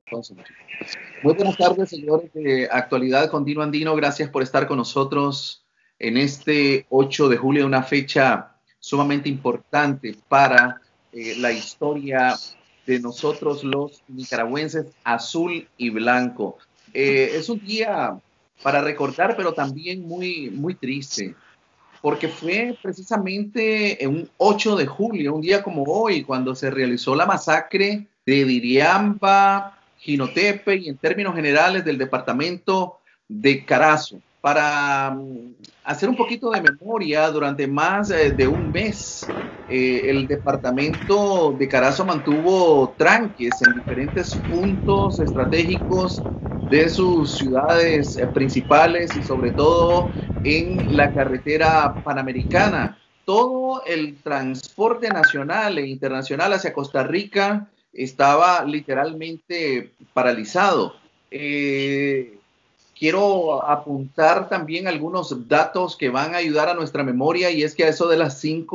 Entonces, muy buenas tardes, señores de Actualidad Continua Andino. Gracias por estar con nosotros en este 8 de julio, una fecha sumamente importante para la historia de nosotros los nicaragüenses, azul y blanco. Es un día para recordar, pero también muy triste, porque fue precisamente en un 8 de julio, un día como hoy, cuando se realizó la masacre de Diriamba, Jinotepe y en términos generales del departamento de Carazo. Para hacer un poquito de memoria, durante más de un mes, el departamento de Carazo mantuvo tranques en diferentes puntos estratégicos de sus ciudades principales y sobre todo en la carretera panamericana. Todo el transporte nacional e internacional hacia Costa Rica estaba literalmente paralizado. Quiero apuntar también algunos datos que van a ayudar a nuestra memoria, y es que a eso de las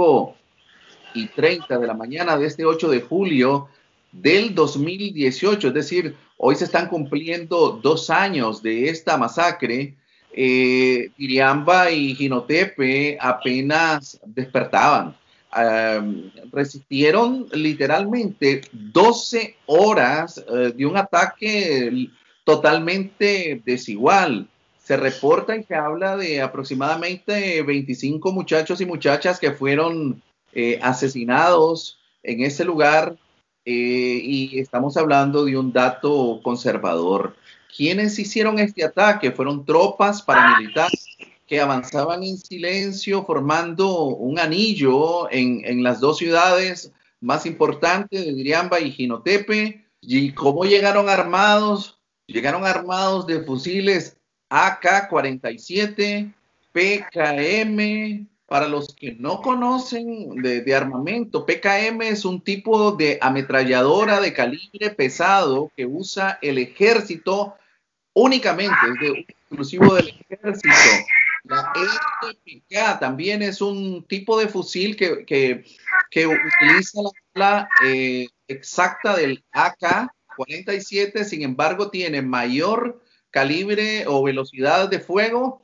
5:30 de la mañana de este 8 de julio del 2018, es decir, hoy se están cumpliendo 2 años de esta masacre. Iriamba y Jinotepe apenas despertaban. Resistieron literalmente 12 horas de un ataque totalmente desigual. Se reporta y se habla de aproximadamente 25 muchachos y muchachas que fueron asesinados en ese lugar, y estamos hablando de un dato conservador. ¿Quiénes hicieron este ataque? Fueron tropas paramilitares que avanzaban en silencio, formando un anillo en las dos ciudades más importantes de Diriamba y Jinotepe. ¿Y cómo llegaron armados? Llegaron armados de fusiles AK-47, PKM. Para los que no conocen de armamento, PKM es un tipo de ametralladora de calibre pesado que usa el ejército únicamente, es de exclusivo del ejército. La EPK también es un tipo de fusil que utiliza la exacta del AK-47, sin embargo tiene mayor calibre o velocidad de fuego,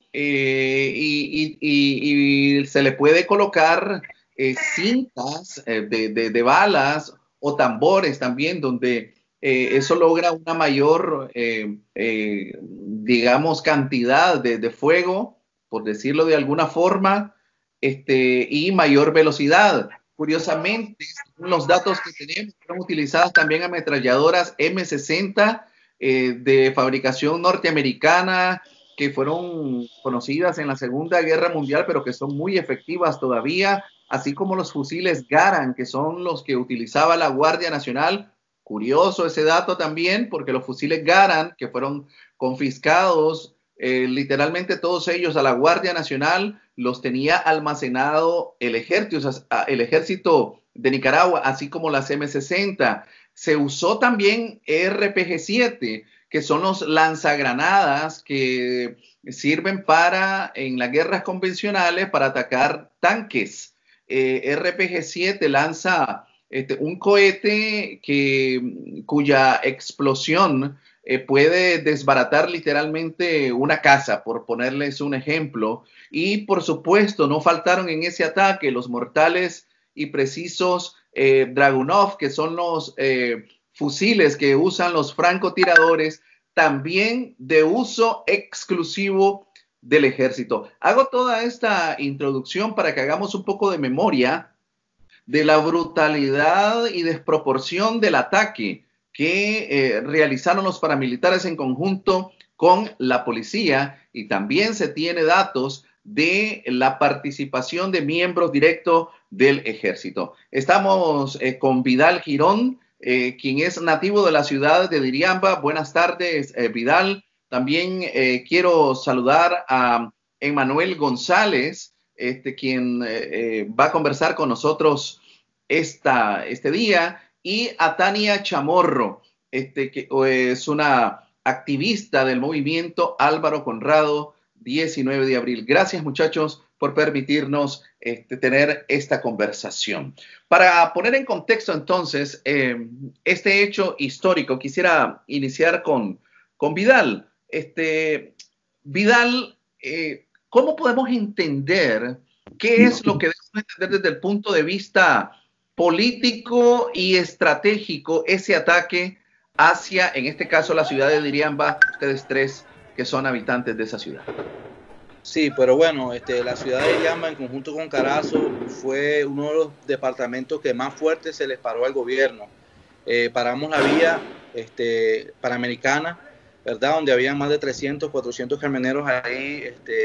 y se le puede colocar cintas de balas o tambores también, donde eso logra una mayor, digamos, cantidad de fuego, por decirlo de alguna forma, y mayor velocidad. Curiosamente, los datos que tenemos fueron utilizadas también ametralladoras M60 de fabricación norteamericana, que fueron conocidas en la Segunda Guerra Mundial, pero que son muy efectivas todavía, así como los fusiles Garand, que son los que utilizaba la Guardia Nacional. Curioso ese dato también, porque los fusiles Garand, que fueron confiscados, literalmente todos ellos a la Guardia Nacional, los tenía almacenado el ejército de Nicaragua, así como las M60. Se usó también RPG-7, que son los lanzagranadas que sirven en las guerras convencionales para atacar tanques. RPG-7 lanza un cohete cuya explosión puede desbaratar literalmente una casa, por ponerles un ejemplo. Y por supuesto, no faltaron en ese ataque los mortales y precisos Dragunov, que son los fusiles que usan los francotiradores, también de uso exclusivo del ejército. Hago toda esta introducción para que hagamos un poco de memoria de la brutalidad y desproporción del ataque que realizaron los paramilitares en conjunto con la policía, y también se tiene datos de la participación de miembros directos del ejército. Estamos con Vidal Girón, quien es nativo de la ciudad de Diriamba. Buenas tardes, Vidal. También quiero saludar a Emanuel González, quien va a conversar con nosotros este día, y a Tania Chamorro, que es una activista del movimiento Álvaro Conrado 19 de abril. Gracias, muchachos, por permitirnos tener esta conversación. Para poner en contexto entonces este hecho histórico, quisiera iniciar con Vidal. Vidal, ¿cómo podemos entender qué es lo que debemos entender desde el punto de vista político y estratégico ese ataque hacia, en este caso, la ciudad de Diriamba, ustedes tres que son habitantes de esa ciudad? Sí, pero bueno, la ciudad de Diriamba en conjunto con Carazo fue uno de los departamentos que más fuerte se les paró al gobierno. Paramos la vía panamericana, ¿verdad? Donde habían más de 300, 400 camioneros ahí,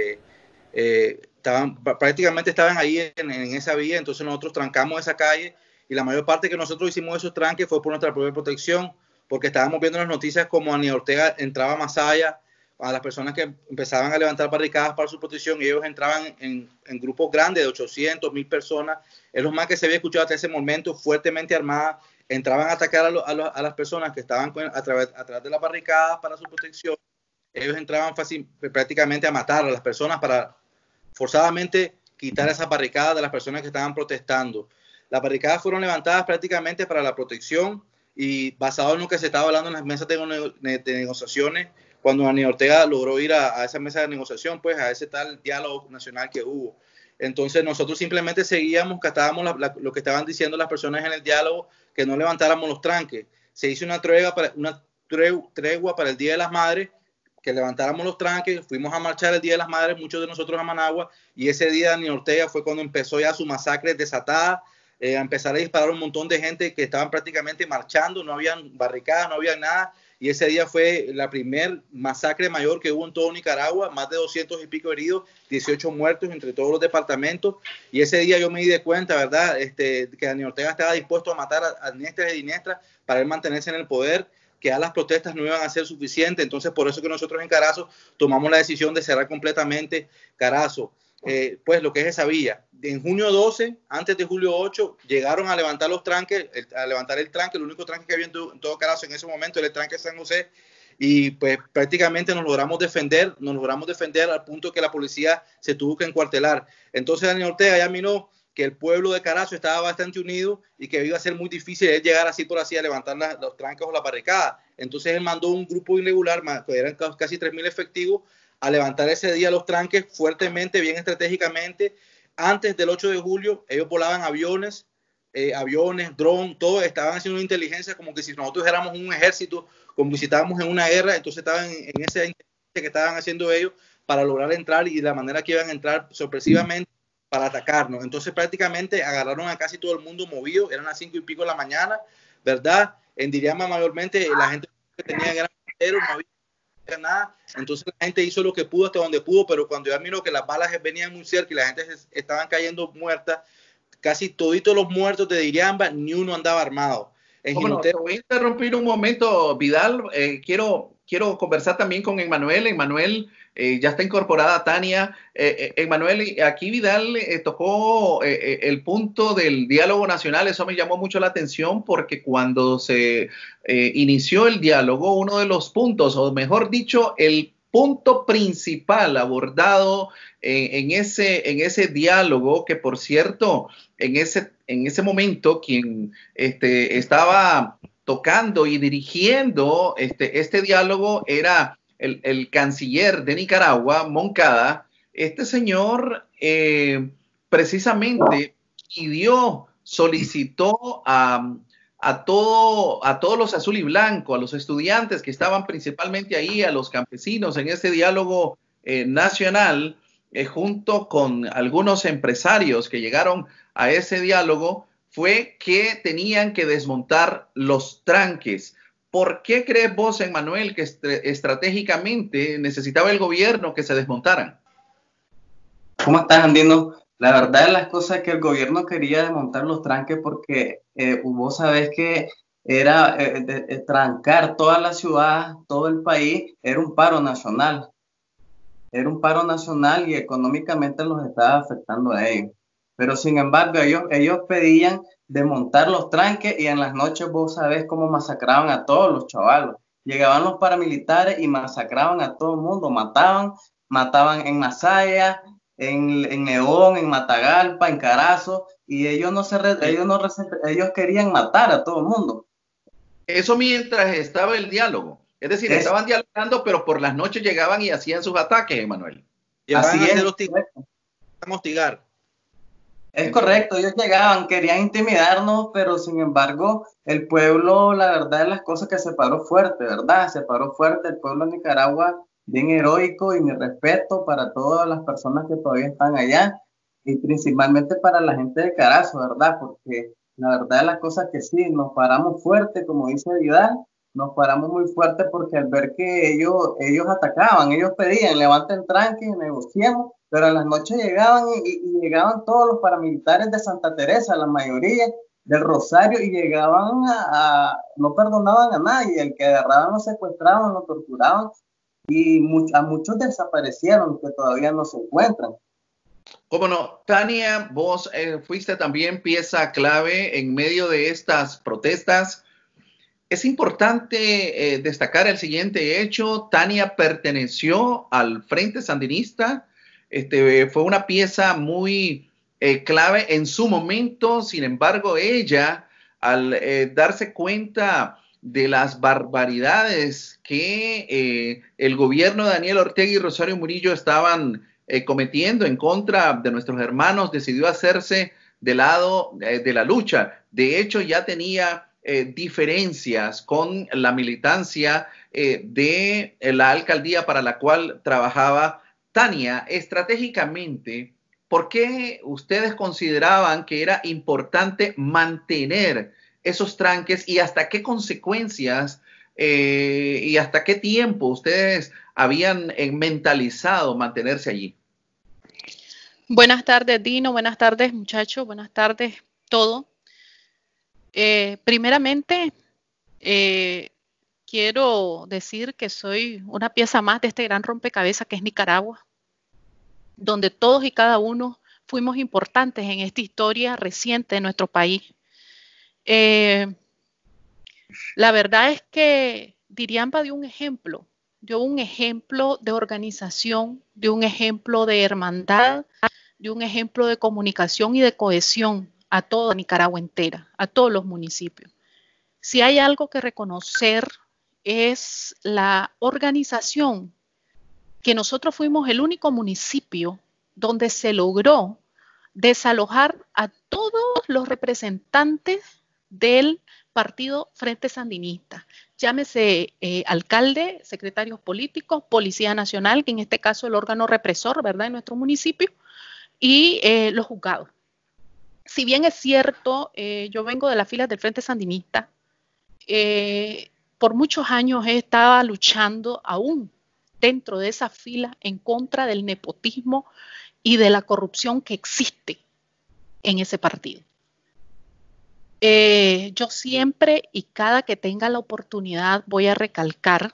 prácticamente estaban ahí en esa vía, entonces nosotros trancamos esa calle y la mayor parte que nosotros hicimos esos tranques fue por nuestra propia protección, porque estábamos viendo las noticias como Aníbal Ortega entraba a Masaya, a las personas que empezaban a levantar barricadas para su protección, y ellos entraban en grupos grandes de 800, 1000 personas, es lo más que se había escuchado hasta ese momento, fuertemente armadas, entraban a atacar a las personas que estaban atrás de las barricadas para su protección, ellos entraban prácticamente a matar a las personas para forzadamente quitar esas barricadas de las personas que estaban protestando. Las barricadas fueron levantadas prácticamente para la protección y basado en lo que se estaba hablando en las mesas de negociaciones, cuando Daniel Ortega logró ir a esa mesa de negociación, pues a ese tal diálogo nacional que hubo. Entonces nosotros simplemente seguíamos, catábamos lo que estaban diciendo las personas en el diálogo, que no levantáramos los tranques. Se hizo una tregua para el Día de las Madres, que levantáramos los tranques, fuimos a marchar el Día de las Madres, muchos de nosotros a Managua, y ese día Daniel Ortega fue cuando empezó ya su masacre desatada, a empezar a disparar un montón de gente que estaban prácticamente marchando, no habían barricadas, no había nada, y ese día fue la primer masacre mayor que hubo en todo Nicaragua, más de 200 y pico heridos, 18 muertos entre todos los departamentos, y ese día yo me di de cuenta, ¿verdad?, que Daniel Ortega estaba dispuesto a matar a diestra y siniestra para él mantenerse en el poder, que ya las protestas no iban a ser suficientes, entonces por eso que nosotros en Carazo tomamos la decisión de cerrar completamente Carazo. Pues lo que es esa vía. En junio 12, antes de julio 8, llegaron a levantar los tranques, a levantar el tranque, el único tranque que había en todo Carazo en ese momento era el tranque San José, y pues prácticamente nos logramos defender al punto que la policía se tuvo que encuartelar. Entonces Daniel Ortega ya miró que el pueblo de Carazo estaba bastante unido y que iba a ser muy difícil él llegar así por así a levantar los tranques o la barricada. Entonces él mandó un grupo irregular, que eran casi 3000 efectivos, a levantar ese día los tranques fuertemente, bien estratégicamente. Antes del 8 de julio, ellos volaban aviones, drones, todo, estaban haciendo una inteligencia como que si nosotros éramos un ejército, como si estábamos en una guerra, entonces estaban en esa inteligencia que estaban haciendo ellos para lograr entrar y la manera que iban a entrar sorpresivamente para atacarnos. Entonces prácticamente agarraron a casi todo el mundo movido, eran las 5 y pico de la mañana, ¿verdad? En Diriamba mayormente la gente que tenía eran no había nada, entonces la gente hizo lo que pudo hasta donde pudo, pero cuando ya miró que las balas venían muy cerca y la gente estaban cayendo muerta, casi toditos los muertos de Diriamba, ni uno andaba armado. Bueno, te voy a interrumpir un momento, Vidal. Quiero conversar también con Emmanuel. Emmanuel, ya está incorporada Tania. Emmanuel, aquí Vidal tocó el punto del diálogo nacional. Eso me llamó mucho la atención porque cuando se inició el diálogo, uno de los puntos, o mejor dicho, el punto principal abordado en ese diálogo, que por cierto, en ese momento quien estaba tocando y dirigiendo este diálogo era el canciller de Nicaragua, Moncada. Este señor precisamente solicitó a todos los azul y blanco, a los estudiantes que estaban principalmente ahí, a los campesinos en ese diálogo nacional, junto con algunos empresarios que llegaron a ese diálogo, fue que tenían que desmontar los tranques. ¿Por qué crees vos, Emmanuel, que estratégicamente necesitaba el gobierno que se desmontaran? ¿Cómo estás, Andino? La verdad de las cosas es que el gobierno quería desmontar los tranques porque vos sabés que era trancar toda la ciudad, todo el país, era un paro nacional. Era un paro nacional y económicamente los estaba afectando a ellos. Pero sin embargo, ellos pedían desmontar los tranques y en las noches vos sabés cómo masacraban a todos los chavalos. Llegaban los paramilitares y masacraban a todo el mundo, mataban en Masaya, en León, en Matagalpa, en Carazo, y ellos ellos querían matar a todo el mundo. Eso mientras estaba el diálogo. Es decir, estaban dialogando, pero por las noches llegaban y hacían sus ataques, Emanuel. Llegaban a hacer hostigar. Es correcto, ellos llegaban, querían intimidarnos, pero sin embargo, el pueblo, la verdad de las cosas que se paró fuerte, ¿verdad? Se paró fuerte el pueblo de Nicaragua, bien heroico, y mi respeto para todas las personas que todavía están allá, y principalmente para la gente de Carazo, ¿verdad? Porque la verdad de las cosas que sí, nos paramos fuerte, como dice Vidal, nos paramos muy fuerte porque al ver que ellos atacaban, ellos pedían, levanten tranque, negociemos, pero en las noches llegaban y llegaban todos los paramilitares de Santa Teresa, la mayoría del Rosario, y llegaban no perdonaban a nadie, el que agarraban lo secuestraban, lo torturaban, y a muchos desaparecieron que todavía no se encuentran. Cómo no, Tania, vos fuiste también pieza clave en medio de estas protestas. Es importante destacar el siguiente hecho. Tania perteneció al Frente Sandinista. Fue una pieza muy clave en su momento. Sin embargo, ella, al darse cuenta de las barbaridades que el gobierno de Daniel Ortega y Rosario Murillo estaban cometiendo en contra de nuestros hermanos, decidió hacerse del lado de la lucha. De hecho, ya tenía diferencias con la militancia de la alcaldía para la cual trabajaba. Tania, estratégicamente, ¿por qué ustedes consideraban que era importante mantener esos tranques y hasta qué consecuencias y hasta qué tiempo ustedes habían mentalizado mantenerse allí? Buenas tardes, Dino. Buenas tardes, muchachos. Buenas tardes, todo. Primeramente, quiero decir que soy una pieza más de este gran rompecabezas que es Nicaragua, donde todos y cada uno fuimos importantes en esta historia reciente de nuestro país. La verdad es que Diriamba dio un ejemplo de organización, dio un ejemplo de hermandad, dio un ejemplo de comunicación y de cohesión a toda Nicaragua entera, a todos los municipios. Si hay algo que reconocer es la organización, que nosotros fuimos el único municipio donde se logró desalojar a todos los representantes del partido Frente Sandinista. Llámese alcalde, secretarios políticos, Policía Nacional, que en este caso es el órgano represor, ¿verdad?, en nuestro municipio, y los juzgados. Si bien es cierto, yo vengo de las filas del Frente Sandinista, por muchos años he estado luchando aún dentro de esa fila en contra del nepotismo y de la corrupción que existe en ese partido. Yo siempre y cada que tenga la oportunidad voy a recalcar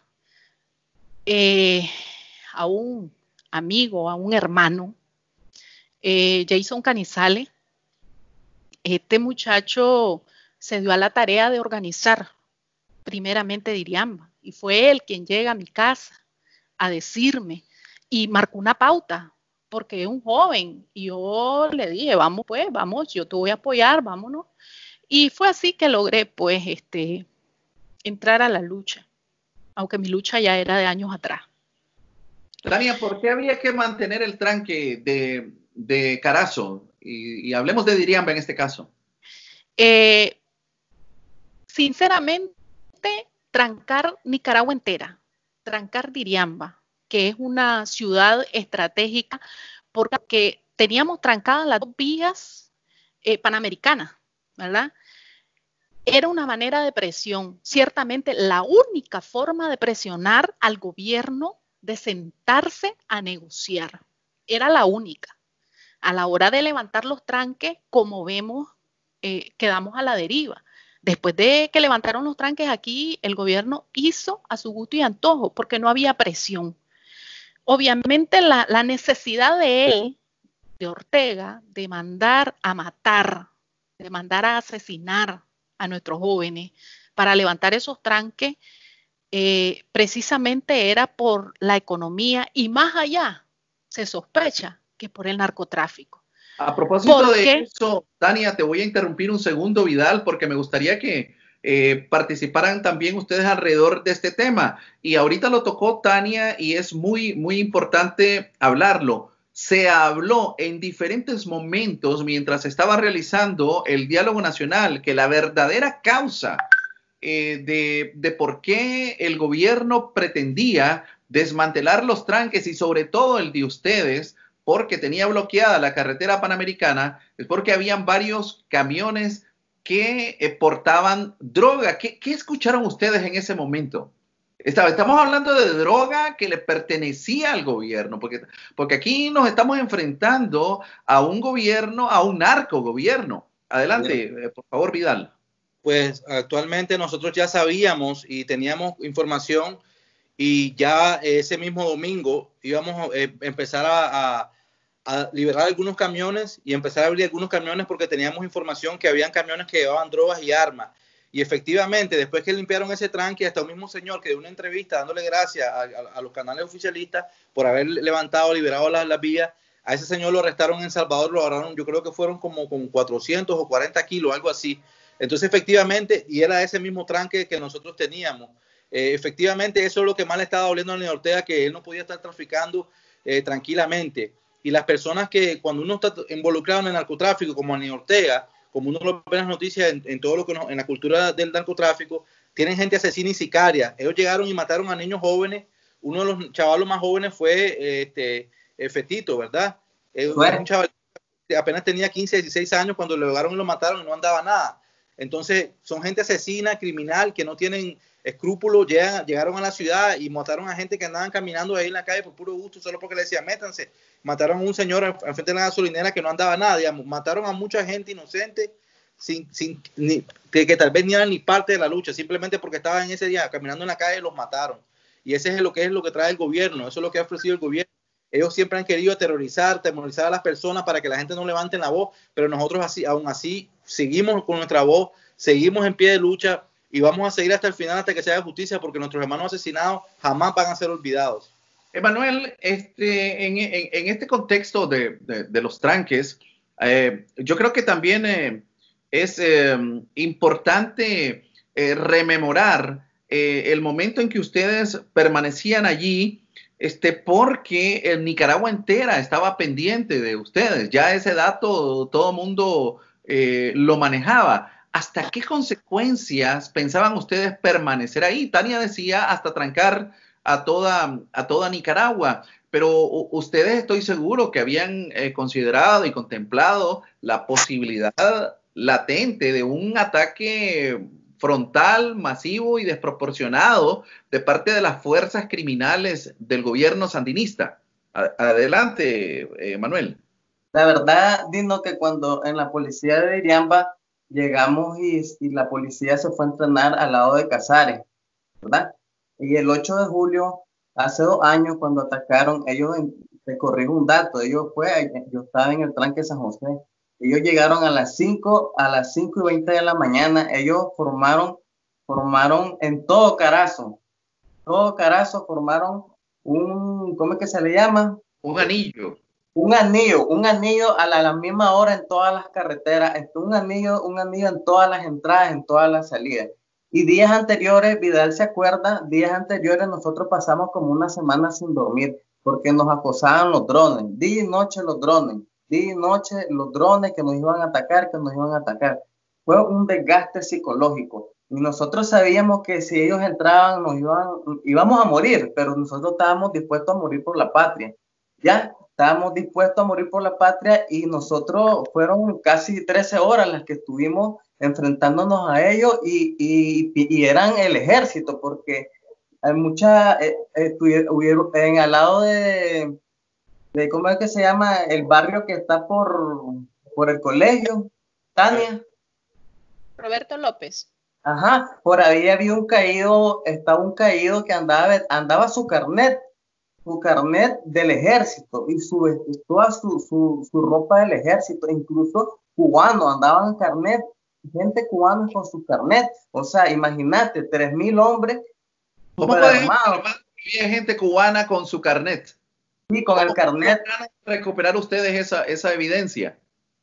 a un amigo, a un hermano, Jason Canizales. Este muchacho se dio a la tarea de organizar primeramente Diriamba, y fue él quien llega a mi casa a decirme y marcó una pauta, porque es un joven, y yo le dije, vamos pues, vamos, yo te voy a apoyar, vámonos. Y fue así que logré pues entrar a la lucha, aunque mi lucha ya era de años atrás. Tania, ¿por qué había que mantener el tranque de Carazo? Y hablemos de Diriamba en este caso. Sinceramente, trancar Nicaragua entera, trancar Diriamba, que es una ciudad estratégica, porque teníamos trancadas las dos vías panamericanas, ¿verdad? Era una manera de presión, ciertamente la única forma de presionar al gobierno de sentarse a negociar. Era la única. A la hora de levantar los tranques, como vemos, quedamos a la deriva. Después de que levantaron los tranques aquí, el gobierno hizo a su gusto y antojo, porque no había presión. Obviamente la necesidad de él, de Ortega, de mandar a matar, de mandar a asesinar a nuestros jóvenes para levantar esos tranques, precisamente era por la economía, y más allá se sospecha que por el narcotráfico. A propósito de eso, Tania, te voy a interrumpir un segundo, Vidal, porque me gustaría que participaran también ustedes alrededor de este tema. Y ahorita lo tocó Tania y es muy, muy importante hablarlo. Se habló en diferentes momentos mientras estaba realizando el diálogo nacional que la verdadera causa de por qué el gobierno pretendía desmantelar los tranques y sobre todo el de ustedes, porque tenía bloqueada la carretera panamericana, es porque habían varios camiones que portaban droga. ¿Qué escucharon ustedes en ese momento? Estamos hablando de droga que le pertenecía al gobierno, porque aquí nos estamos enfrentando a un gobierno, a un narcogobierno. Adelante, por favor, Vidal. Pues actualmente nosotros ya sabíamos y teníamos información y ya ese mismo domingo íbamos a empezar a liberar algunos camiones y empezar a abrir algunos camiones porque teníamos información que habían camiones que llevaban drogas y armas. Y efectivamente, después que limpiaron ese tranque, hasta un mismo señor que dio una entrevista dándole gracias a los canales oficialistas por haber levantado, liberado las vías, a ese señor lo arrestaron en Salvador, lo agarraron, yo creo que fueron como con 400 o 40 kilos, algo así. Entonces, efectivamente, y era ese mismo tranque que nosotros teníamos. Efectivamente, eso es lo que más le estaba doliendo a Daniel Ortega, que él no podía estar traficando tranquilamente. Y las personas que cuando uno está involucrado en el narcotráfico, como Daniel Ortega, como uno lo ve en las noticias, en todo lo que en la cultura del narcotráfico, tienen gente asesina y sicaria. Ellos llegaron y mataron a niños jóvenes. Uno de los chavalos más jóvenes fue Fetito, ¿verdad? Un chaval que apenas tenía 15, 16 años cuando lo llegaron y lo mataron y no andaba nada. Entonces, son gente asesina, criminal, que no tienen escrúpulos, llegaron a la ciudad y mataron a gente que andaban caminando ahí en la calle por puro gusto, solo porque le decían, métanse. Mataron a un señor al frente de la gasolinera que no andaba nada, digamos. Mataron a mucha gente inocente que tal vez ni eran ni parte de la lucha, simplemente porque estaban en ese día caminando en la calle, los mataron. Y ese es lo que trae el gobierno, eso es lo que ha ofrecido el gobierno. Ellos siempre han querido temorizar a las personas para que la gente no levante la voz, pero nosotros aún así seguimos con nuestra voz, seguimos en pie de lucha y vamos a seguir hasta el final, hasta que se haga justicia, porque nuestros hermanos asesinados jamás van a ser olvidados. Emanuel, en este contexto de los tranques, yo creo que también es importante rememorar el momento en que ustedes permanecían allí, porque Nicaragua entera estaba pendiente de ustedes. Ya ese dato todo el mundo lo manejaba. ¿Hasta qué consecuencias pensaban ustedes permanecer ahí? Tania decía hasta trancar a toda Nicaragua, pero ustedes estoy seguro que habían considerado y contemplado la posibilidad latente de un ataque frontal, masivo y desproporcionado de parte de las fuerzas criminales del gobierno sandinista. Adelante, Manuel. La verdad, Dino, que cuando en la policía de Iriamba llegamos y la policía se fue a entrenar al lado de Casares, ¿verdad? Y el 8 de julio, hace 2 años, cuando atacaron, te corrijo un dato, yo estaba en el tranque San José, ellos llegaron a las 5:20 de la mañana, ellos formaron en todo Carazo, formaron ¿cómo es que se le llama? Un anillo. Un anillo a la misma hora en todas las carreteras, un anillo en todas las entradas, en todas las salidas. Y días anteriores, Vidal se acuerda, nosotros pasamos como una semana sin dormir, porque nos acosaban los drones, día y noche los drones que nos iban a atacar, Fue un desgaste psicológico. Y nosotros sabíamos que si ellos entraban, íbamos a morir, pero nosotros estábamos dispuestos a morir por la patria. Ya, estábamos dispuestos a morir por la patria y nosotros fueron casi 13 horas las que estuvimos enfrentándonos a ellos y eran el ejército, porque hay hubieron al lado de ¿cómo es que se llama? El barrio que está por el colegio, Tania. Roberto López. Ajá, por ahí había estaba un caído que andaba su carnet del ejército y toda su ropa del ejército, incluso cubanos andaban en carnet, gente cubana con su carnet, o sea, imagínate, 3,000 hombres. ¿Cómo puede había gente cubana con su carnet? Sí, con el carnet. ¿Lograron recuperar ustedes esa evidencia?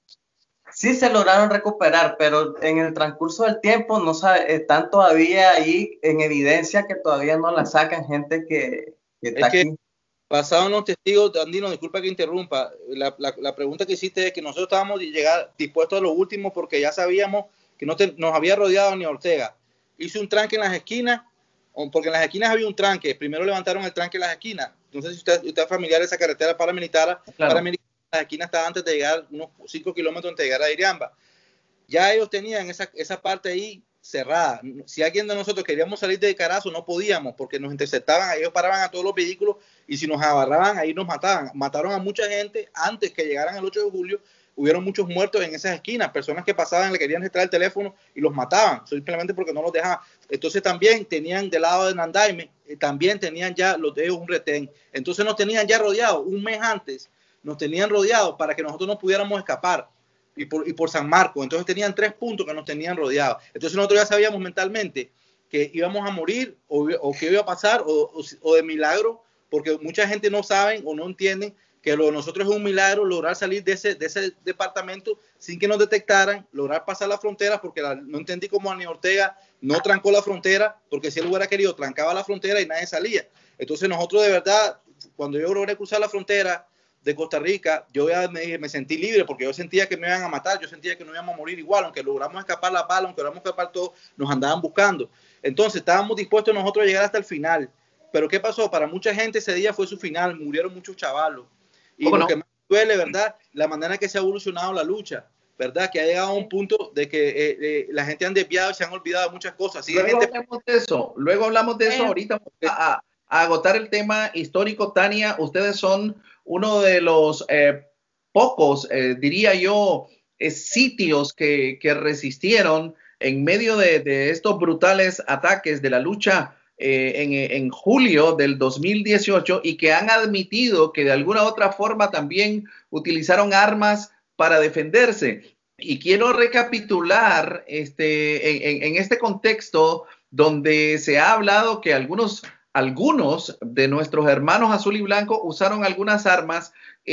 Sí se lograron recuperar, pero en el transcurso del tiempo no están todavía ahí en evidencia que todavía no la sacan gente que está aquí. Basado en los testigos, Andino, disculpa que interrumpa, la pregunta que hiciste es que nosotros estábamos dispuestos a lo último porque ya sabíamos que nos había rodeado ni Ortega. Hizo un tranque en las esquinas, porque en las esquinas había un tranque. Primero levantaron el tranque en las esquinas. No sé si usted es familiar de esa carretera paramilitar. Claro. Las esquinas estaban antes de llegar, unos 5 kilómetros antes de llegar a Iriamba. Ya ellos tenían esa parte ahí cerrada. Si alguien de nosotros queríamos salir de Carazo, no podíamos porque nos interceptaban, ellos paraban a todos los vehículos y si nos agarraban, ahí nos mataban. Mataron a mucha gente antes que llegaran el 8 de julio. Hubieron muchos muertos en esas esquinas, personas que pasaban, le querían registrar el teléfono y los mataban, simplemente porque no los dejaban. Entonces también tenían del lado de Nandaime, también tenían ya los de ellos un retén. Entonces nos tenían ya rodeados, un mes antes, nos tenían rodeados para que nosotros no pudiéramos escapar. Y por San Marcos. Entonces tenían 3 puntos que nos tenían rodeados. Entonces nosotros ya sabíamos mentalmente que íbamos a morir o que iba a pasar o de milagro, porque mucha gente no sabe o no entienden que lo de nosotros es un milagro lograr salir de ese departamento sin que nos detectaran, lograr pasar la frontera, porque no entendí cómo Aníbal Ortega no trancó la frontera, porque si él hubiera querido, trancaba la frontera y nadie salía. Entonces nosotros de verdad, cuando yo logré cruzar la frontera de Costa Rica, yo ya me sentí libre porque yo sentía que me iban a matar, yo sentía que no íbamos a morir igual, aunque logramos escapar la bala, aunque logramos escapar todo, nos andaban buscando. Entonces estábamos dispuestos nosotros a llegar hasta el final. Pero ¿qué pasó? Para mucha gente ese día fue su final, murieron muchos chavalos. Y lo que más duele, ¿verdad? La manera en que se ha evolucionado la lucha, ¿verdad? Que ha llegado a un punto de que la gente han desviado y se han olvidado de muchas cosas. Luego hablamos de eso, ahorita a agotar el tema histórico. Tania, ustedes son uno de los pocos, diría yo, sitios que resistieron en medio de estos brutales ataques de la lucha en julio del 2018 y que han admitido que de alguna otra forma también utilizaron armas para defenderse. Y quiero recapitular en este contexto donde se ha hablado que algunos de nuestros hermanos azul y blanco usaron algunas armas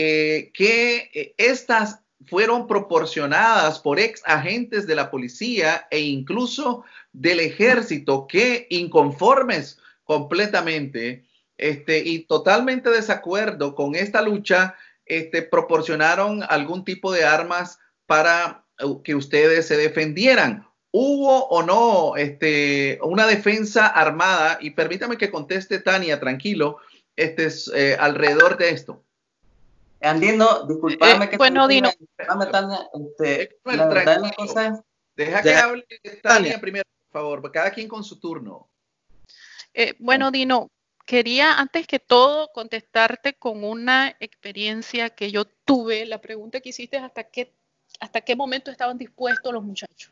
que estas fueron proporcionadas por ex agentes de la policía e incluso del ejército que inconformes completamente y totalmente desacuerdo con esta lucha, proporcionaron algún tipo de armas para que ustedes se defendieran. ¿Hubo o no una defensa armada? Y permítame que conteste, Tania, tranquilo, alrededor de esto. Andino, disculpame que... Bueno, Dino. Tania, la verdad la cosa... Deja que hable Tania primero, por favor, cada quien con su turno. Bueno, Dino, quería antes que todo contestarte con una experiencia que yo tuve. La pregunta que hiciste es hasta qué momento estaban dispuestos los muchachos.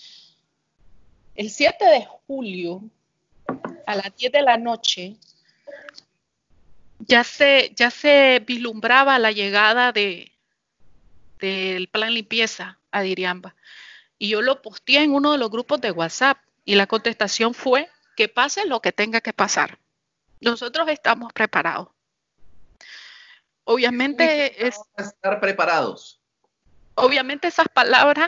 El 7 de julio, a las 10 de la noche, ya se vislumbraba la llegada del plan limpieza a Diriamba. Y yo lo posteé en uno de los grupos de WhatsApp y la contestación fue que pase lo que tenga que pasar. Nosotros estamos preparados. Obviamente estar preparados. Obviamente esas palabras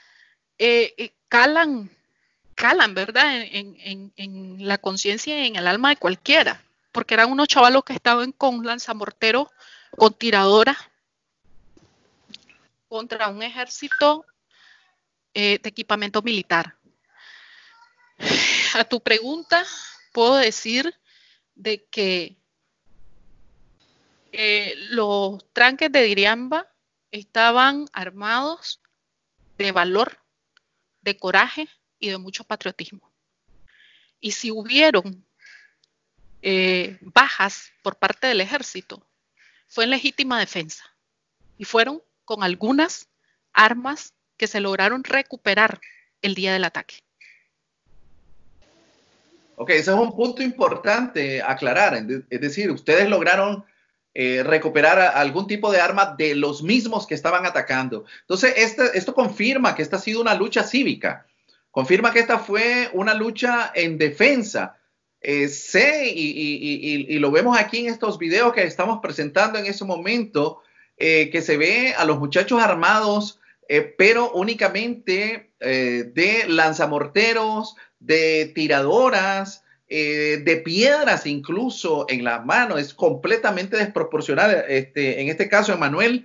calan, ¿verdad? En la conciencia y en el alma de cualquiera, porque eran unos chavalos que estaban con lanzamorteros, con tiradoras, contra un ejército de equipamiento militar. A tu pregunta, puedo decir de que los tranques de Diriamba estaban armados de valor, de coraje y de mucho patriotismo. Y si hubieron bajas por parte del ejército, fue en legítima defensa y fueron con algunas armas que se lograron recuperar el día del ataque. Ok, ese es un punto importante aclarar. Es decir, ustedes lograron recuperar algún tipo de arma de los mismos que estaban atacando. Entonces, esto confirma que esta ha sido una lucha cívica. Confirma que esta fue una lucha en defensa. Sé y lo vemos aquí en estos videos que estamos presentando en ese momento, que se ve a los muchachos armados, pero únicamente de lanzamorteros, de tiradoras, de piedras incluso en la mano. Es completamente desproporcional. En este caso, Emanuel,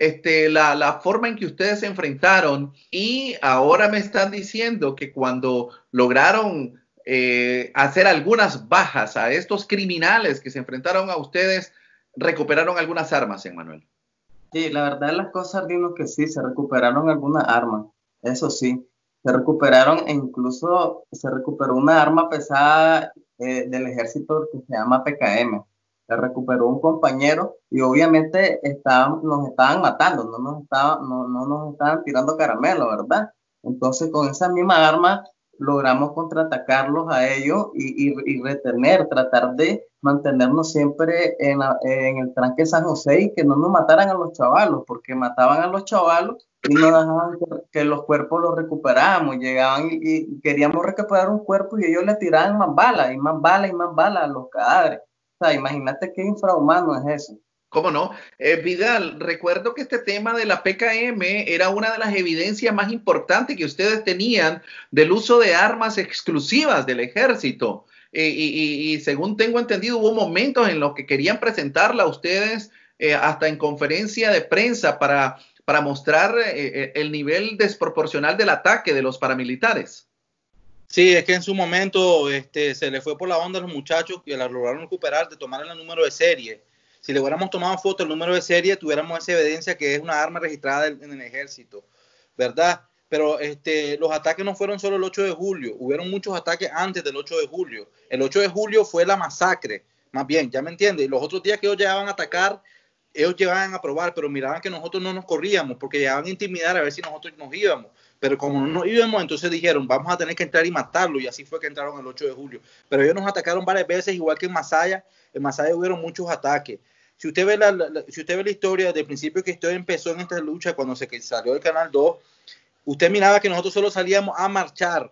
la forma en que ustedes se enfrentaron, y ahora me están diciendo que cuando lograron hacer algunas bajas a estos criminales que se enfrentaron a ustedes, recuperaron algunas armas, Emanuel. Sí, la verdad de las cosas, Dino, que sí, se recuperaron algunas armas, eso sí, se recuperaron e incluso se recuperó una arma pesada del ejército que se llama PKM. Se recuperó un compañero y obviamente nos estaban matando, no nos estaban tirando caramelo, ¿verdad? Entonces con esa misma arma logramos contraatacarlos a ellos y retener, tratar de mantenernos siempre en el tranque San José y que no nos mataran a los chavalos, porque mataban a los chavalos y no dejaban que los cuerpos los recuperáramos. Llegaban y queríamos recuperar un cuerpo y ellos le tiraban más balas y más balas y más balas a los cadáveres. O sea, imagínate qué infrahumano es eso. ¿Cómo no? Vidal, recuerdo que este tema de la PKM era una de las evidencias más importantes que ustedes tenían del uso de armas exclusivas del ejército. Y según tengo entendido, hubo momentos en los que querían presentarla a ustedes hasta en conferencia de prensa para mostrar el nivel desproporcional del ataque de los paramilitares. Sí, es que en su momento se le fue por la onda a los muchachos que la lograron recuperar de tomar el número de serie. Si le hubiéramos tomado foto del número de serie, tuviéramos esa evidencia que es una arma registrada en el ejército, ¿verdad? Pero los ataques no fueron solo el 8 de julio, hubieron muchos ataques antes del 8 de julio. El 8 de julio fue la masacre, más bien, ¿ya me entiendes? Y los otros días que ellos llegaban a atacar, ellos llegaban a probar, pero miraban que nosotros no nos corríamos, porque llegaban a intimidar a ver si nosotros nos íbamos. Pero como no nos íbamos, entonces dijeron, vamos a tener que entrar y matarlo, y así fue que entraron el 8 de julio. Pero ellos nos atacaron varias veces, igual que en Masaya hubieron muchos ataques. Si usted ve la historia desde el principio que esto empezó en esta lucha, cuando se salió del Canal 2, usted miraba que nosotros solo salíamos a marchar,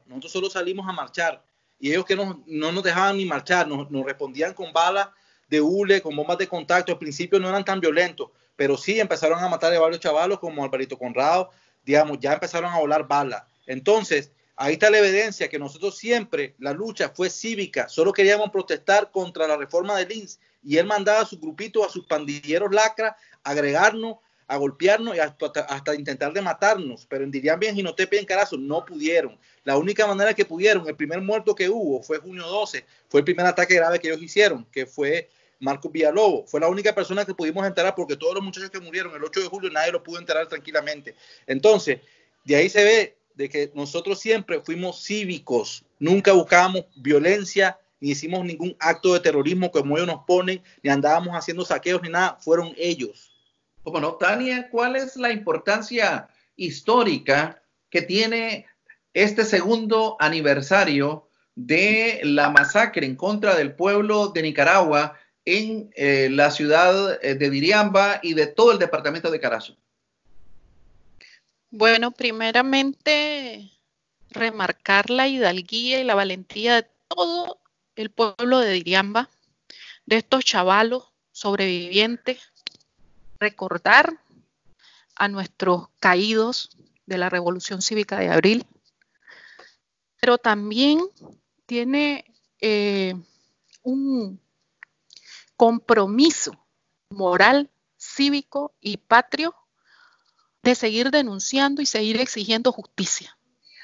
y ellos que no nos dejaban ni marchar, nos respondían con balas de hule, con bombas de contacto. Al principio no eran tan violentos, pero sí empezaron a matar a varios chavalos como Alvarito Conrado, digamos, ya empezaron a volar balas. Entonces, ahí está la evidencia que nosotros siempre, la lucha fue cívica, solo queríamos protestar contra la reforma de Lins, y él mandaba a su grupito, a sus pandilleros lacra, a agregarnos, a golpearnos y hasta intentar de matarnos. Pero en Diriamba, en Jinotepe y en Carazo no pudieron. La única manera que pudieron, el primer muerto que hubo fue junio 12, fue el primer ataque grave que ellos hicieron, que fue Marcos Villalobos. Fue la única persona que pudimos enterrar, porque todos los muchachos que murieron el 8 de julio nadie los pudo enterrar tranquilamente. Entonces, de ahí se ve de que nosotros siempre fuimos cívicos, nunca buscábamos violencia, ni hicimos ningún acto de terrorismo como ellos nos ponen, ni andábamos haciendo saqueos ni nada, fueron ellos. ¿Cómo no? Tania, ¿cuál es la importancia histórica que tiene este segundo aniversario de la masacre en contra del pueblo de Nicaragua en la ciudad de Diriamba y de todo el departamento de Carazo? Bueno, primeramente, remarcar la hidalguía y la valentía de todo el pueblo de Diriamba, de estos chavalos sobrevivientes, recordar a nuestros caídos de la Revolución Cívica de Abril, pero también tiene un compromiso moral, cívico y patrio de seguir denunciando y seguir exigiendo justicia.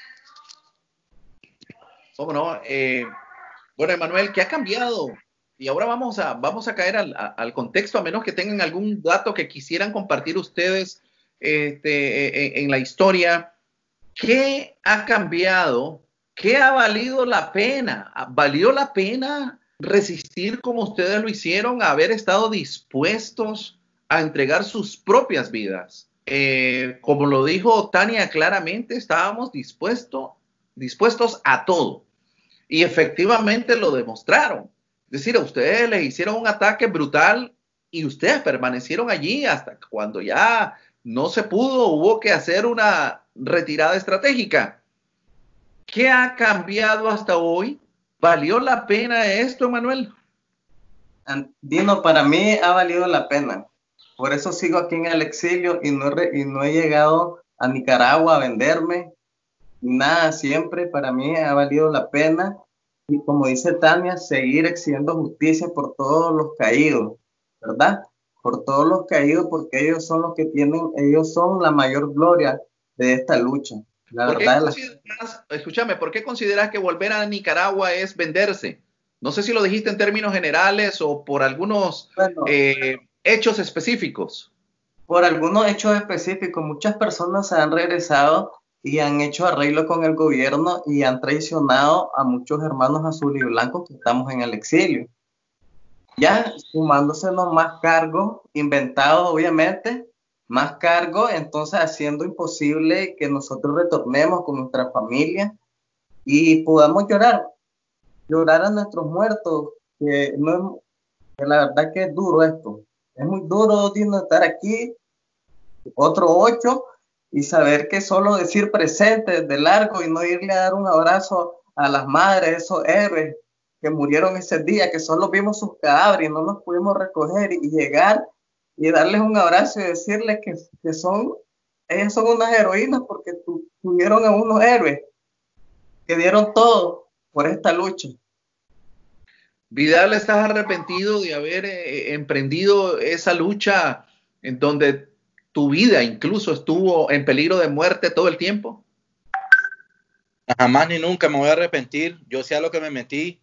¿Cómo no? Bueno, Emanuel, ¿qué ha cambiado? Y ahora vamos a caer al contexto, a menos que tengan algún dato que quisieran compartir ustedes en la historia. ¿Qué ha cambiado? ¿Qué ha valido la pena? ¿Valió la pena resistir como ustedes lo hicieron, a haber estado dispuestos a entregar sus propias vidas? Como lo dijo Tania claramente, estábamos dispuestos a todo. Y efectivamente lo demostraron. Es decir, a ustedes les hicieron un ataque brutal y ustedes permanecieron allí hasta cuando ya no se pudo, hubo que hacer una retirada estratégica. ¿Qué ha cambiado hasta hoy ¿Valió la pena esto, Manuel? Dino, para mí ha valido la pena. Por eso sigo aquí en el exilio y no he llegado a Nicaragua a venderme. Nada, siempre para mí ha valido la pena. Y como dice Tania, seguir exigiendo justicia por todos los caídos, ¿verdad? Por todos los caídos, porque ellos son los que tienen, ellos son la mayor gloria de esta lucha. Escúchame, ¿por qué consideras que volver a Nicaragua es venderse? No sé si lo dijiste en términos generales o por algunos hechos específicos. Por algunos hechos específicos, muchas personas se han regresado y han hecho arreglo con el gobierno y han traicionado a muchos hermanos azules y blancos que estamos en el exilio. Ya sumándosenos más cargos, inventados obviamente, más cargos, entonces haciendo imposible que nosotros retornemos con nuestra familia y podamos llorar a nuestros muertos, que la verdad que es duro esto. Es muy duro, Dino, estar aquí, otro 8, y saber que solo decir presente de largo y no irle a dar un abrazo a las madres, esos héroes que murieron ese día, que solo vimos sus cadáveres y no los pudimos recoger y llegar y darles un abrazo y decirles que ellas son unas heroínas porque tuvieron a unos héroes que dieron todo por esta lucha. Vidal, ¿estás arrepentido de haber emprendido esa lucha en donde tu vida incluso estuvo en peligro de muerte todo el tiempo? Jamás ni nunca me voy a arrepentir. Yo sé a lo que me metí.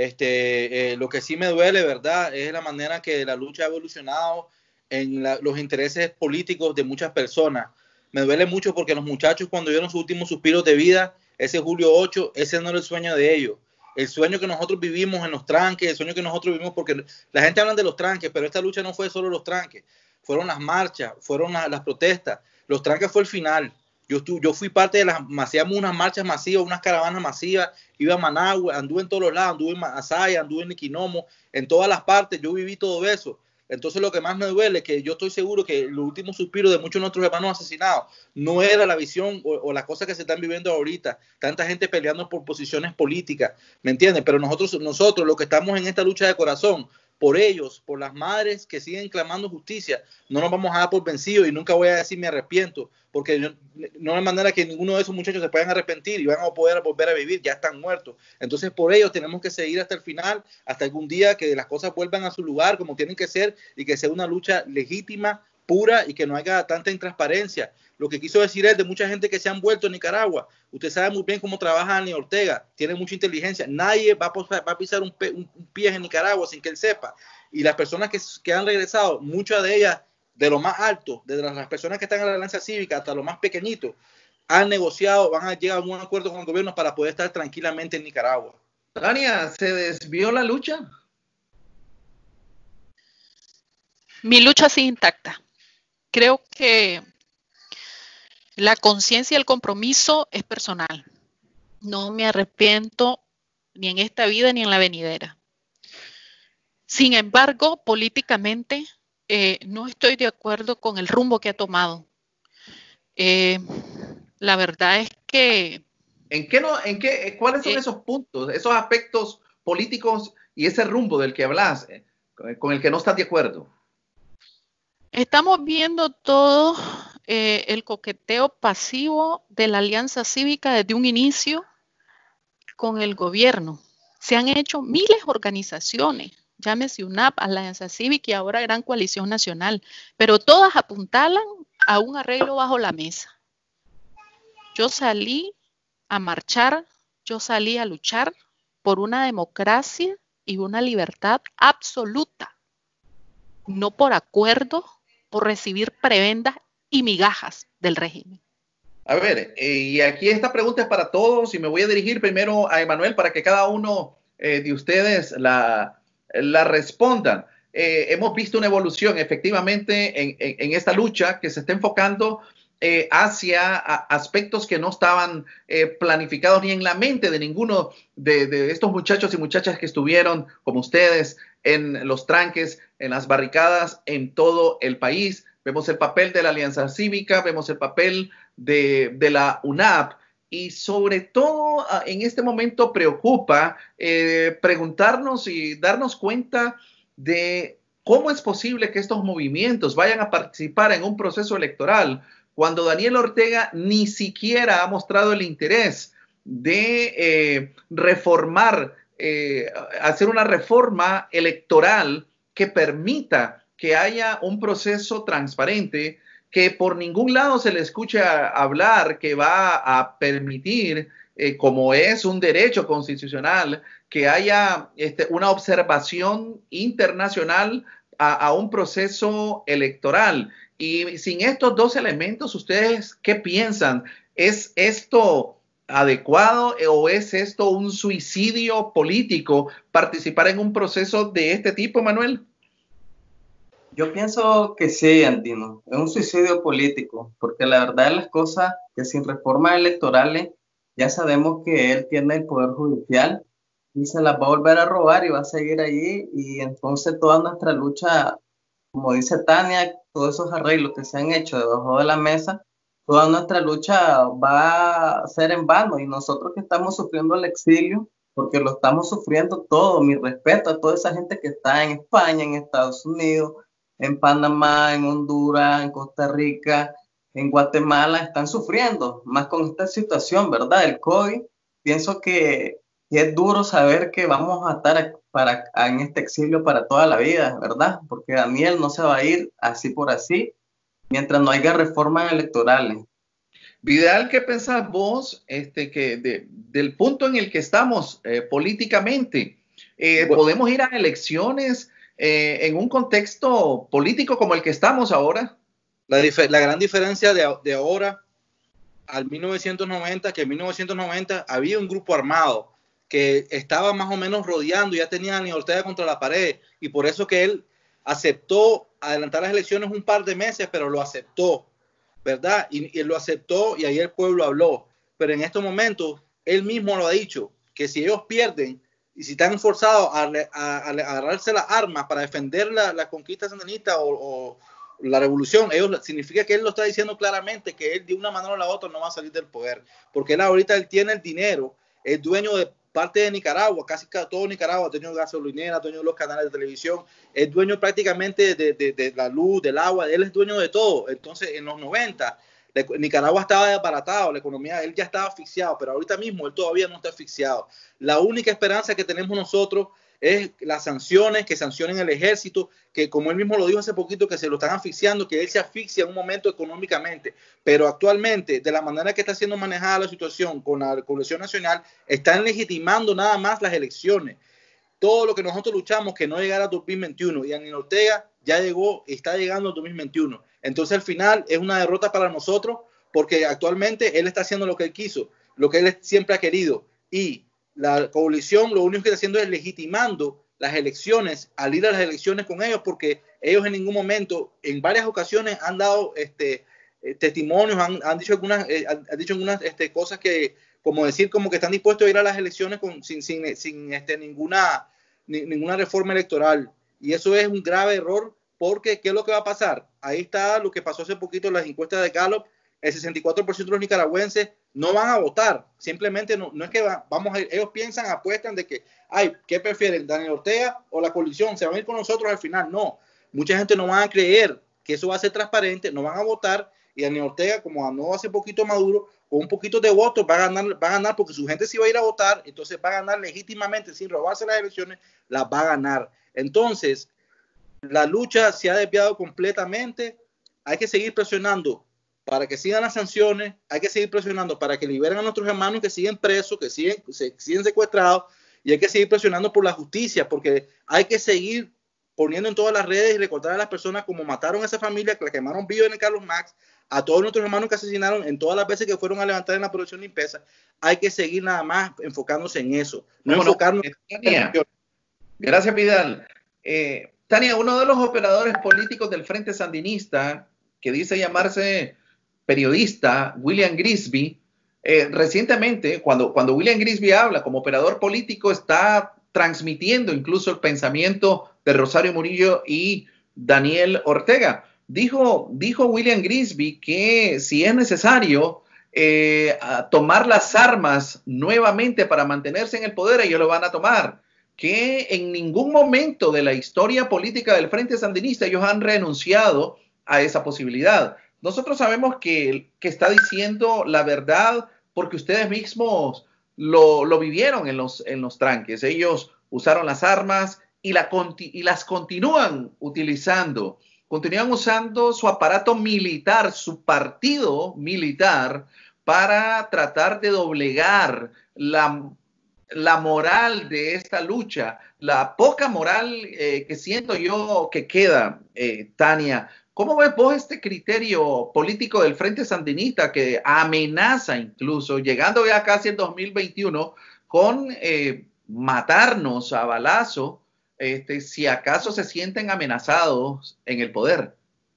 Lo que sí me duele, ¿verdad?, es la manera que la lucha ha evolucionado en los intereses políticos de muchas personas. Me duele mucho porque los muchachos, cuando dieron sus últimos suspiros de vida, ese julio 8, ese no era el sueño de ellos. El sueño que nosotros vivimos en los tranques, el sueño que nosotros vivimos, porque la gente habla de los tranques, pero esta lucha no fue solo los tranques, fueron las marchas, fueron las protestas. Los tranques fue el final. Yo fui parte de hacíamos unas marchas masivas, unas caravanas masivas, iba a Managua, anduve en todos los lados, anduve en Masaya, anduve en Iquinomo, en todas las partes, yo viví todo eso. Entonces lo que más me duele es que yo estoy seguro que los últimos suspiros de muchos de nuestros hermanos asesinados no era la visión o las cosas que se están viviendo ahorita, tanta gente peleando por posiciones políticas, ¿me entienden? Pero nosotros los que estamos en esta lucha de corazón, por ellos, por las madres que siguen clamando justicia, no nos vamos a dar por vencidos y nunca voy a decir me arrepiento, porque no hay manera que ninguno de esos muchachos se puedan arrepentir y van a poder volver a vivir, ya están muertos. Entonces por ellos tenemos que seguir hasta el final, hasta algún día que las cosas vuelvan a su lugar como tienen que ser y que sea una lucha legítima, pura y que no haya tanta intransparencia. Lo que quiso decir es de mucha gente que se han vuelto en Nicaragua. Usted sabe muy bien cómo trabaja Ani Ortega, tiene mucha inteligencia. Nadie va a pisar un pie en Nicaragua sin que él sepa. Y las personas que han regresado, muchas de ellas, de lo más alto, de las personas que están en la Alianza Cívica hasta lo más pequeñito, han negociado, van a llegar a un acuerdo con el gobierno para poder estar tranquilamente en Nicaragua. Tania, ¿se desvió la lucha? Mi lucha sigue intacta. Creo que la conciencia y el compromiso es personal. No me arrepiento ni en esta vida ni en la venidera. Sin embargo, políticamente no estoy de acuerdo con el rumbo que ha tomado. La verdad es que... ¿Cuáles son esos puntos, esos aspectos políticos y ese rumbo del que hablas, con el que no estás de acuerdo? Estamos viendo todo el coqueteo pasivo de la Alianza Cívica desde un inicio con el gobierno. Se han hecho miles de organizaciones, llámese UNAP, Alianza Cívica y ahora Gran Coalición Nacional, pero todas apuntalan a un arreglo bajo la mesa. Yo salí a marchar, yo salí a luchar por una democracia y una libertad absoluta, no por acuerdo, por recibir prebendas y migajas del régimen. A ver, y aquí esta pregunta es para todos y me voy a dirigir primero a Emanuel para que cada uno de ustedes la respondan. Hemos visto una evolución efectivamente en esta lucha que se está enfocando hacia aspectos que no estaban planificados ni en la mente de ninguno de estos muchachos y muchachas que estuvieron como ustedes en los tranques, en las barricadas en todo el país. Vemos el papel de la Alianza Cívica, vemos el papel de la UNAP y sobre todo en este momento preocupa preguntarnos y darnos cuenta de cómo es posible que estos movimientos vayan a participar en un proceso electoral cuando Daniel Ortega ni siquiera ha mostrado el interés de reformar, hacer una reforma electoral que permita que haya un proceso transparente, que por ningún lado se le escucha hablar que va a permitir, como es un derecho constitucional, que haya una observación internacional a un proceso electoral. Y sin estos dos elementos, ¿ustedes qué piensan? ¿Es esto adecuado o es esto un suicidio político participar en un proceso de este tipo, Manuel? Yo pienso que sí, Antino, es un suicidio político, porque la verdad de las cosas que sin reformas electorales ya sabemos que él tiene el poder judicial y se las va a volver a robar y va a seguir allí, y entonces toda nuestra lucha, como dice Tania, todos esos arreglos que se han hecho debajo de la mesa, toda nuestra lucha va a ser en vano, y nosotros que estamos sufriendo el exilio, porque lo estamos sufriendo todo, mi respeto a toda esa gente que está en España, en Estados Unidos, en Panamá, en Honduras, en Costa Rica, en Guatemala, están sufriendo, más con esta situación, ¿verdad? El COVID, pienso que es duro saber que vamos a estar en este exilio para toda la vida, ¿verdad? Porque Daniel no se va a ir así por así, mientras no haya reformas electorales. Vidal, ¿qué pensás vos del punto en el que estamos políticamente? ¿Podemos ir a elecciones en un contexto político como el que estamos ahora? La gran diferencia de ahora al 1990, que en 1990 había un grupo armado que estaba más o menos rodeando, ya tenía a Daniel Ortega contra la pared, y por eso que él aceptó adelantar las elecciones un par de meses, pero lo aceptó, ¿verdad? Y él lo aceptó, y ahí el pueblo habló. Pero en estos momentos, él mismo lo ha dicho, que si ellos pierden, y si están forzados a agarrarse las armas para defender la conquista sandinista o la revolución, significa que él lo está diciendo claramente, que él de una manera o la otra no va a salir del poder, porque él ahorita tiene el dinero, es dueño de parte de Nicaragua, casi todo Nicaragua, dueño de gasolinera, dueño de los canales de televisión, es dueño prácticamente de la luz, del agua, él es dueño de todo. Entonces en los 90 Nicaragua estaba desbaratado, la economía, él ya estaba asfixiado, pero ahorita mismo él todavía no está asfixiado. La única esperanza que tenemos nosotros es las sanciones, que sancionen el ejército, que como él mismo lo dijo hace poquito, que se lo están asfixiando, que él se asfixia en un momento económicamente, pero actualmente, de la manera que está siendo manejada la situación con la Coalición Nacional, están legitimando nada más las elecciones. Todo lo que nosotros luchamos, que no llegara a 2021, y Daniel Ortega ya llegó, está llegando a 2021. Entonces al final es una derrota para nosotros, porque actualmente él está haciendo lo que él quiso, lo que él siempre ha querido, y la coalición lo único que está haciendo es legitimando las elecciones, al ir a las elecciones con ellos, porque ellos en ningún momento, en varias ocasiones han dado testimonios, han dicho algunas cosas que, como decir, como que están dispuestos a ir a las elecciones sin ninguna reforma electoral. Y eso es un grave error, porque ¿qué es lo que va a pasar? Ahí está lo que pasó hace poquito en las encuestas de Gallup. El 64% de los nicaragüenses no van a votar. Simplemente no es que ellos piensan, apuestan de que, ¿qué prefieren? ¿Daniel Ortega o la coalición? ¿Se van a ir con nosotros al final? No. Mucha gente no va a creer que eso va a ser transparente, no van a votar, y Daniel Ortega, como ganó hace poquito Maduro, con un poquito de votos va a ganar porque su gente sí va a ir a votar, entonces va a ganar legítimamente, sin robarse las elecciones, las va a ganar. Entonces, la lucha se ha desviado completamente. Hay que seguir presionando para que sigan las sanciones, hay que seguir presionando para que liberen a nuestros hermanos que siguen presos, que siguen secuestrados, y hay que seguir presionando por la justicia, porque hay que seguir poniendo en todas las redes y recordar a las personas como mataron a esa familia, que la quemaron viva en el Carlos Marx, a todos nuestros hermanos que asesinaron en todas las veces que fueron a levantar en la producción limpeza. Hay que seguir nada más enfocándose en eso, no enfocarnos Tania, gracias, Vidal. Tania, uno de los operadores políticos del Frente Sandinista, que dice llamarse periodista, William Grisby, recientemente, cuando William Grisby habla como operador político, está transmitiendo incluso el pensamiento de Rosario Murillo y Daniel Ortega. Dijo William Grisby que si es necesario, a tomar las armas nuevamente para mantenerse en el poder, ellos lo van a tomar. Que en ningún momento de la historia política del Frente Sandinista ellos han renunciado a esa posibilidad. Nosotros sabemos que está diciendo la verdad porque ustedes mismos lo vivieron en los tranques. Ellos usaron las armas y las continúan utilizando. Continúan usando su aparato militar, su partido militar, para tratar de doblegar la moral de esta lucha, la poca moral que siento yo que queda, Tania. ¿Cómo ves vos este criterio político del Frente Sandinista que amenaza incluso, llegando ya casi el 2021, con matarnos a balazo, si acaso se sienten amenazados en el poder?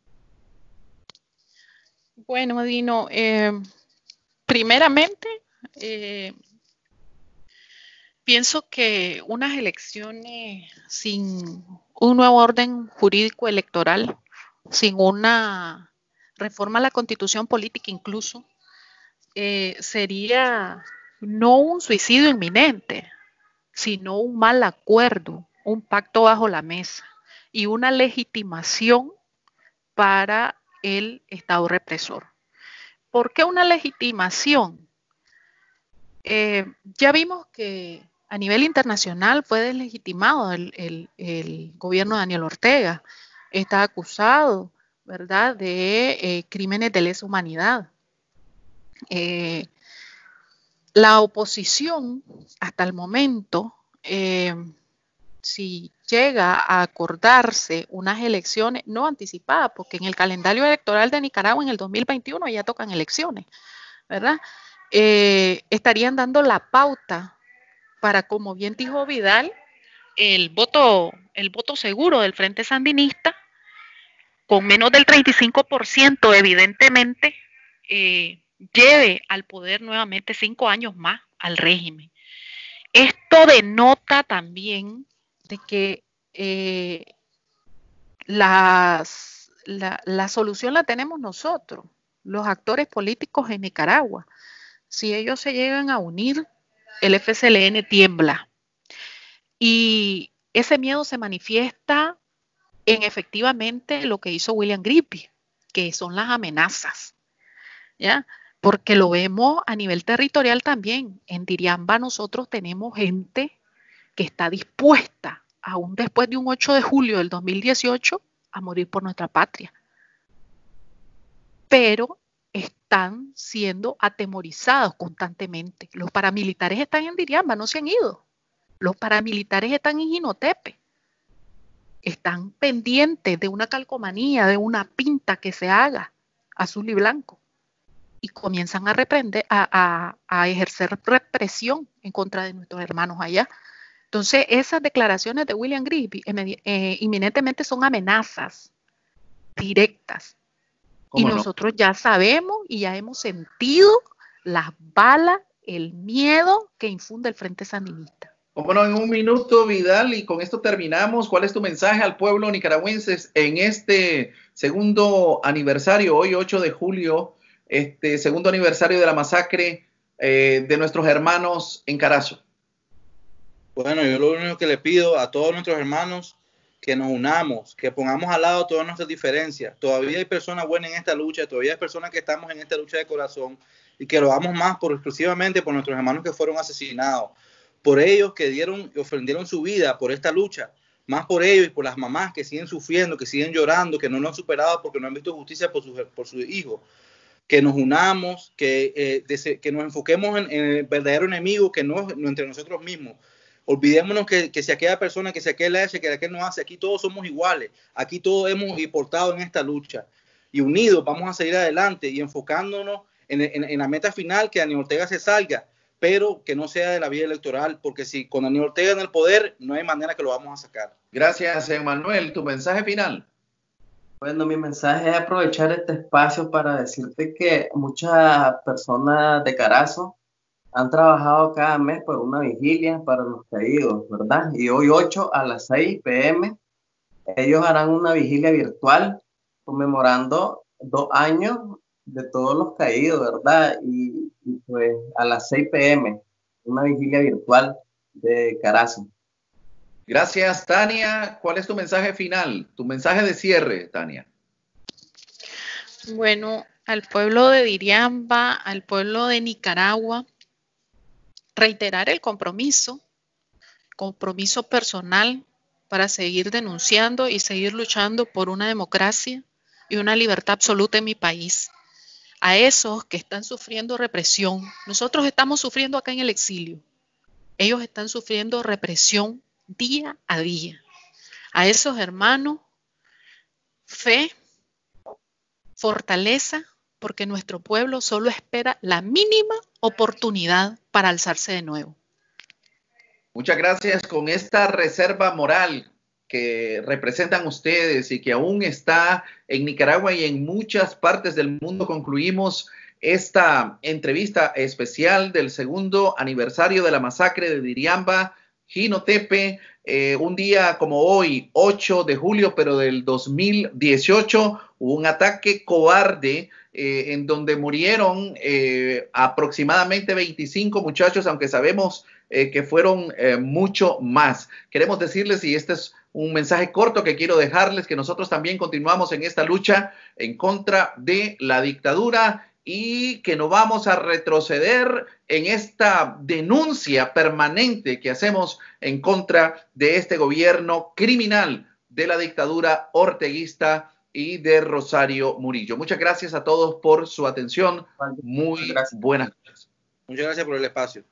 Bueno, Dino, primeramente, pienso que unas elecciones sin un nuevo orden jurídico electoral, sin una reforma a la Constitución política incluso, sería no un suicidio inminente, sino un mal acuerdo, un pacto bajo la mesa y una legitimación para el Estado represor. ¿Por qué una legitimación? Ya vimos que a nivel internacional fue deslegitimado el gobierno de Daniel Ortega. Está acusado, ¿verdad?, de crímenes de lesa humanidad. La oposición, hasta el momento, si llega a acordarse unas elecciones no anticipadas, porque en el calendario electoral de Nicaragua en el 2021 ya tocan elecciones, ¿verdad? Estarían dando la pauta para, como bien dijo Vidal, el voto seguro del Frente Sandinista, con menos del 35%, evidentemente, lleve al poder nuevamente 5 años más al régimen. Esto denota también de que la solución la tenemos nosotros, los actores políticos en Nicaragua. Si ellos se llegan a unir, el FSLN tiembla. Y ese miedo se manifiesta en efectivamente lo que hizo William Grippy, que son las amenazas, ¿ya? Porque lo vemos a nivel territorial también. En Diriamba nosotros tenemos gente que está dispuesta, aún después de un 8 de julio del 2018, a morir por nuestra patria. Pero están siendo atemorizados constantemente. Los paramilitares están en Diriamba, no se han ido. Los paramilitares están en Jinotepe. Están pendientes de una calcomanía, de una pinta que se haga azul y blanco. Y comienzan a ejercer represión en contra de nuestros hermanos allá. Entonces, esas declaraciones de William Grippy inminentemente son amenazas directas. Y nosotros ya sabemos y ya hemos sentido las balas, el miedo que infunde el Frente Sandinista. Cómo no, en un minuto, Vidal, y con esto terminamos. ¿Cuál es tu mensaje al pueblo nicaragüense en este segundo aniversario, hoy 8 de julio, segundo aniversario de la masacre de nuestros hermanos en Carazo? Bueno, yo lo único que le pido a todos nuestros hermanos, que nos unamos, que pongamos al lado todas nuestras diferencias. Todavía hay personas buenas en esta lucha, todavía hay personas que estamos en esta lucha de corazón y que lo hagamos más exclusivamente por nuestros hermanos que fueron asesinados, por ellos que dieron y ofrendieron su vida por esta lucha, más por ellos y por las mamás que siguen sufriendo, que siguen llorando, que no lo han superado porque no han visto justicia por sus hijos. Que nos unamos, que nos enfoquemos en el verdadero enemigo, que no entre nosotros mismos. Olvidémonos que si aquella persona, que si aquel hace, que aquel no hace, aquí todos somos iguales, aquí todos hemos importado en esta lucha y unidos vamos a seguir adelante y enfocándonos en la meta final, que Daniel Ortega se salga, pero que no sea de la vía electoral, porque si con Daniel Ortega en el poder no hay manera que lo vamos a sacar. Gracias, Emmanuel. ¿Tu mensaje final? Bueno, mi mensaje es aprovechar este espacio para decirte que muchas personas de Carazo han trabajado cada mes por una vigilia para los caídos, ¿verdad? Y hoy 8 a las 6 p.m. ellos harán una vigilia virtual conmemorando 2 años de todos los caídos, ¿verdad? Y pues a las 6 p.m., una vigilia virtual de Carazo. Gracias, Tania. ¿Cuál es tu mensaje final? Tu mensaje de cierre, Tania. Bueno, al pueblo de Diriamba, al pueblo de Nicaragua, reiterar el compromiso personal para seguir denunciando y seguir luchando por una democracia y una libertad absoluta en mi país. A esos que están sufriendo represión, nosotros estamos sufriendo acá en el exilio, ellos están sufriendo represión día a día. A esos hermanos, fe, fortaleza, porque nuestro pueblo solo espera la mínima oportunidad para alzarse de nuevo. Muchas gracias. Con esta reserva moral que representan ustedes y que aún está en Nicaragua y en muchas partes del mundo, concluimos esta entrevista especial del segundo aniversario de la masacre de Diriamba, Jinotepe, un día como hoy, 8 de julio, pero del 2018, hubo un ataque cobarde en donde murieron aproximadamente 25 muchachos, aunque sabemos que fueron mucho más. Queremos decirles, y este es un mensaje corto que quiero dejarles, que nosotros también continuamos en esta lucha en contra de la dictadura y que no vamos a retroceder en esta denuncia permanente que hacemos en contra de este gobierno criminal de la dictadura orteguista y de Rosario Murillo. Muchas gracias a todos por su atención. Muy buenas noches. Muchas gracias por el espacio.